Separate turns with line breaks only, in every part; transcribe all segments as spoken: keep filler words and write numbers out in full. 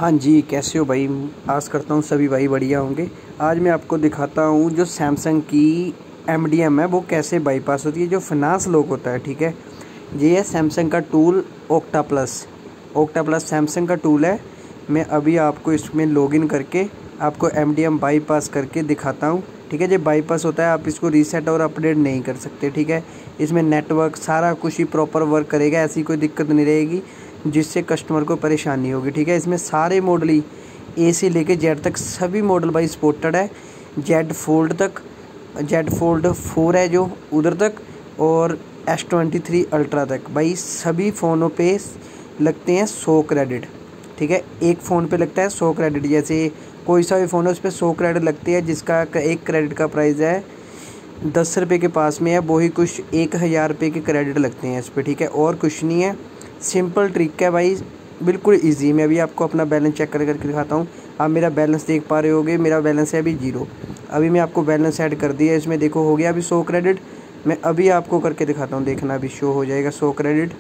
हाँ जी, कैसे हो भाई। आस करता हूँ सभी भाई बढ़िया होंगे। आज मैं आपको दिखाता हूँ जो सैमसंग की एम डी एम है वो कैसे बाईपास होती है, जो फिनांस लॉक होता है। ठीक है, ये है सैमसंग का tool Octa plus. Octa plus Samsung का टूल है। मैं अभी आपको इसमें लॉगिन करके आपको एम डी एम बाईपास करके दिखाता हूँ। ठीक है, जब बाईपास होता है आप इसको रीसेट और अपडेट नहीं कर सकते। ठीक है, इसमें नेटवर्क सारा कुछ ही प्रॉपर वर्क करेगा, ऐसी कोई दिक्कत नहीं रहेगी जिससे कस्टमर को परेशानी होगी। ठीक है, इसमें सारे मॉडल ही ए से लेके जेड तक सभी मॉडल भाई सपोर्टेड है। जेड फोल्ड तक, जेड फोल्ड फोर है जो उधर तक, और एस ट्वेंटी थ्री अल्ट्रा तक भाई सभी फ़ोनों पे लगते हैं सौ क्रेडिट। ठीक है, एक फ़ोन पे लगता है सौ क्रेडिट। जैसे कोई सा भी फ़ोन है उस पर सौ क्रेडिट लगती है, जिसका एक क्रेडिट का प्राइस है दस रुपये के पास में है, वही कुछ एक हज़ार रुपये के क्रेडिट लगते हैं इस पर। ठीक है, और कुछ नहीं है, सिंपल ट्रिक है भाई, बिल्कुल इजी। मैं अभी आपको अपना बैलेंस चेक कर करके दिखाता हूँ। आप मेरा बैलेंस देख पा रहे होगे, मेरा बैलेंस है अभी जीरो। अभी मैं आपको बैलेंस ऐड कर दिया, इसमें देखो हो गया अभी सौ क्रेडिट। मैं अभी आपको करके दिखाता हूँ, देखना अभी शो हो जाएगा सौ क्रेडिट।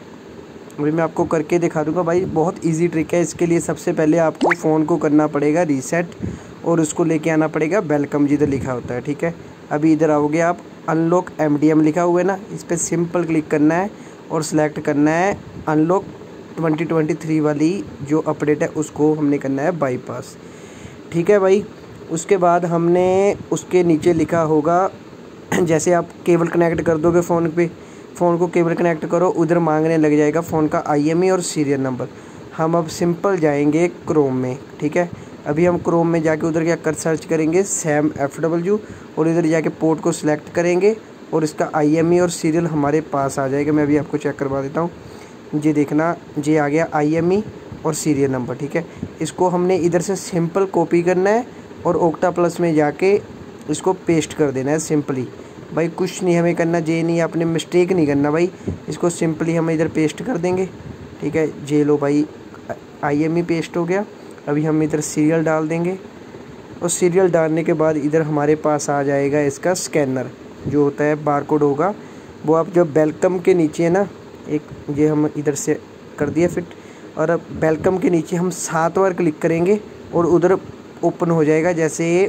अभी मैं आपको करके दिखा दूँगा भाई, बहुत ईजी ट्रिक है। इसके लिए सबसे पहले आपको फ़ोन को करना पड़ेगा रीसेट और उसको लेके आना पड़ेगा वेलकम जिधर लिखा होता है। ठीक है, अभी इधर आओगे आप, अनलॉक एम डी एम लिखा हुआ है ना, इस पर सिंपल क्लिक करना है और सिलेक्ट करना है अनलॉक ट्वेंटी ट्वेंटी थ्री वाली जो अपडेट है उसको हमने करना है बाईपास। ठीक है भाई, उसके बाद हमने उसके नीचे लिखा होगा, जैसे आप केबल कनेक्ट कर दोगे फ़ोन पे, फ़ोन को केबल कनेक्ट करो, उधर मांगने लग जाएगा फ़ोन का आई एम ई और सीरियल नंबर। हम अब सिंपल जाएंगे क्रोम में। ठीक है, अभी हम क्रोम में जाके उधर क्या कर सर्च करेंगे सैम एफ डब्ल्यू, और इधर जाके पोर्ट को सिलेक्ट करेंगे और इसका आई एम ई और सीरियल हमारे पास आ जाएगा। मैं अभी आपको चेक करवा देता हूँ, जी देखना, जी आ गया आई एम ई और सीरियल नंबर। ठीक है, इसको हमने इधर से सिंपल कॉपी करना है और ओक्टा प्लस में जाके इसको पेस्ट कर देना है सिंपली। भाई कुछ नहीं हमें करना, जे नहीं आपने मिस्टेक नहीं करना भाई, इसको सिंपली हम इधर पेस्ट कर देंगे। ठीक है, जे लो भाई आई एम ई पेस्ट हो गया। अभी हम इधर सीरियल डाल देंगे और सीरियल डालने के बाद इधर हमारे पास आ जाएगा इसका स्कैनर जो होता है, बारकोड होगा वो आप जो वेलकम के नीचे है ना, एक ये हम इधर से कर दिया फिट, और अब वेलकम के नीचे हम सात बार क्लिक करेंगे और उधर ओपन हो जाएगा, जैसे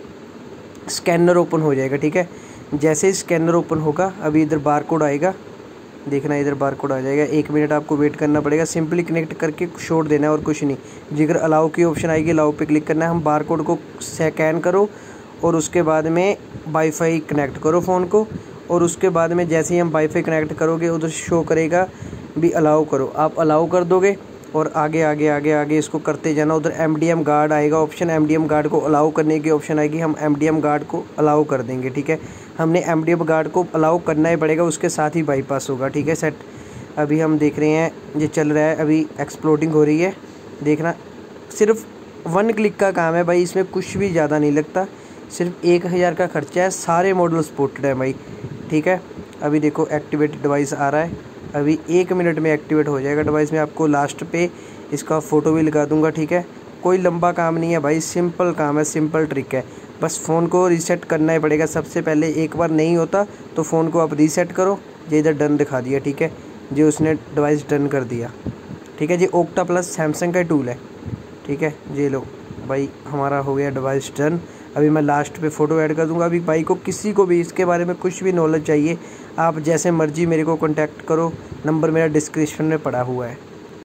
स्कैनर ओपन हो जाएगा। ठीक है, जैसे स्कैनर ओपन होगा अभी इधर बारकोड आएगा, देखना इधर बारकोड आ जाएगा। एक मिनट आपको वेट करना पड़ेगा, सिंपली कनेक्ट करके छोड़ देना है और कुछ नहीं। जिगर अलाउ की ऑप्शन आएगी, अलाउ पे क्लिक करना है। हम बारकोड को स्कैन करो और उसके बाद में वाईफाई कनेक्ट करो फ़ोन को, और उसके बाद में जैसे ही हम वाईफाई कनेक्ट करोगे उधर शो करेगा भी अलाउ करो, आप अलाउ कर दोगे और आगे आगे आगे आगे इसको करते जाना। उधर एम डी एम गार्ड आएगा option, M D M guard को अलाउ करने की ऑप्शन आएगी, हम एम डी एम गार्ड को अलाउ कर देंगे। ठीक है, हमने एम डी एम गार्ड को अलाउ करना ही पड़ेगा, उसके साथ ही बाईपास होगा। ठीक है सेट, अभी हम देख रहे हैं ये चल रहा है, अभी एक्सप्लोडिंग हो रही है, देखना। सिर्फ वन क्लिक का काम है भाई, इसमें कुछ भी ज़्यादा नहीं लगता, सिर्फ एक हज़ार का खर्चा है, सारे मॉडल सपोर्टेड है भाई। ठीक है, अभी देखो एक्टिवेट डिवाइस आ रहा है, अभी एक मिनट में एक्टिवेट हो जाएगा डिवाइस। में आपको लास्ट पे इसका फ़ोटो भी लगा दूंगा। ठीक है, कोई लंबा काम नहीं है भाई, सिंपल काम है, सिंपल ट्रिक है। बस फ़ोन को रीसेट करना ही पड़ेगा सबसे पहले। एक बार नहीं होता तो फ़ोन को आप रीसेट करो, जो इधर डन दिखा दिया। ठीक है, जो उसने डिवाइस डन कर दिया। ठीक है जी, ओक्टा प्लस सैमसंग का टूल है। ठीक है, ये लो भाई हमारा हो गया डिवाइस डन। अभी मैं लास्ट पे फ़ोटो ऐड कर दूंगा। अभी भाई को किसी को भी इसके बारे में कुछ भी नॉलेज चाहिए, आप जैसे मर्जी मेरे को कांटेक्ट करो, नंबर मेरा डिस्क्रिप्शन में पड़ा हुआ है।